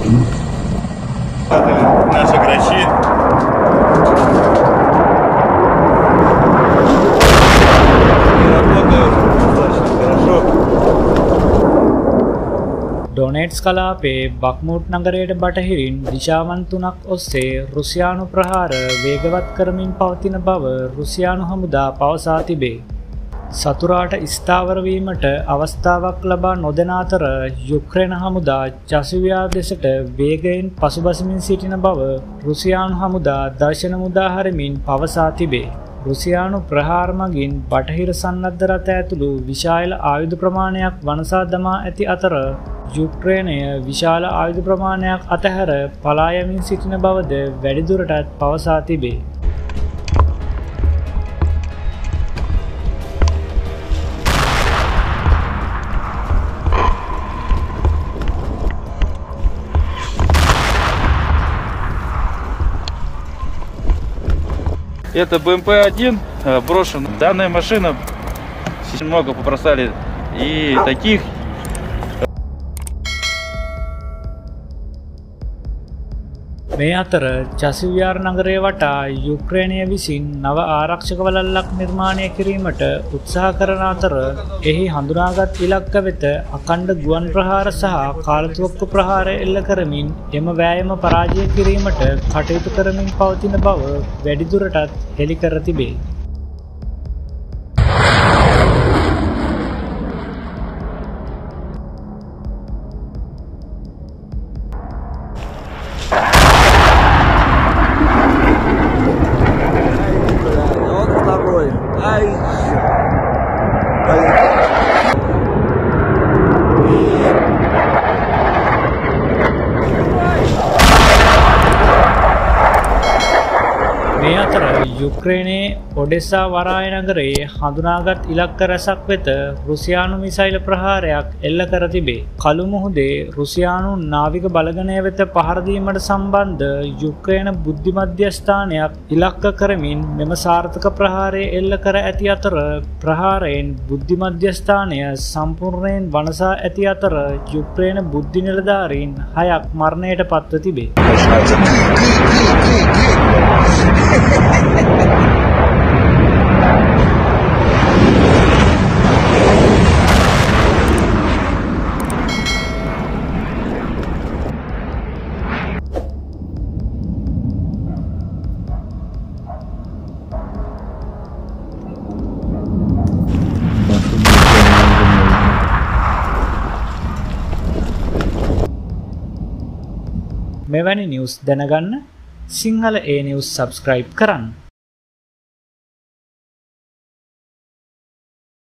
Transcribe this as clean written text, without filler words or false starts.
Наши грачи. Работают достаточно хорошо. Donuts කලාපයේ බක්මුට් නගරයට බටහිරින් දිශාවන් තුනක් ඔස්සේ රුසියානු ප්‍රහාර වේගවත් කරමින් පවතින බව රුසියානු හමුදා පවසා තිබේ. සතුරාට ස්ථාවර වීමට අවස්ථාවක් ලබා නොදෙන අතර යුක්‍රේන හමුදා චසිවියා දෙසට වේගයෙන් පසුබසිමින් සිටින බව රුසියානු හමුදා දර්ශන මුදා හරිමින් පවසා තිබේ. රුසියානු ප්‍රහාර මගින් බටහිර සන්නද්ධ රථ ඇතුළු විශාල ආයුධ ප්‍රමාණයක් වනසා දමා ඇති අතර යුක්‍රේනය විශාල ආයුධ ප්‍රමාණයක් අතහැර පලා යමින් සිටින බවද වැඩිදුරටත් පවසා තිබේ. Это БМП-1 брошен. Данная машина много попросали и таких. මේ අතර චසිවියාර් නගරය වටා යුක්‍රේනය විසින් නව ආරක්ෂක වළල්ලක් නිර්මාණය කිරීමට උත්සාහ කරන අතර එහි හඳුනාගත් ඉලක්ක වෙත අඛණ්ඩ ගුවන් ප්‍රහාර සහ කාලතුවක්කු ප්‍රහාර එල්ල කරමින් එම වෑයම පරාජය කිරීමට කටයුතු කරමින් පවතින බව වැඩිදුරටත් හෙළි කර තිබේ. මේ අතර යුක්‍රේනයේ ඔඩෙසා වරාය නගරයේ හඳුනාගත් ඉලක්ක රැසක් වෙත රුසියානු මිසයිල ප්‍රහාරයක් එල්ල කර තිබේ. කළු මුහුදේ රුසියානු නාවික බලගණය වෙත පහර දීමට සම්බන්ධ යුක්‍රේන බුද්ධි මධ්‍යස්ථානයක් ඉලක්ක කරමින් මෙම සාර්ථක ප්‍රහාරය එල්ල කර ඇති අතර ප්‍රහාරයෙන් බුද්ධි මධ්‍යස්ථානය සම්පූර්ණයෙන් වනසා ඇති අතර යුක්‍රේන බුද්ධි නිලධාරීන් 6ක් මරණයට පත්ව තිබේ. මෙවැනි නිවුස් දැනගන්න සිංහල A නිවුස් සබ්ස්ක්‍රයිබ් කරන්න.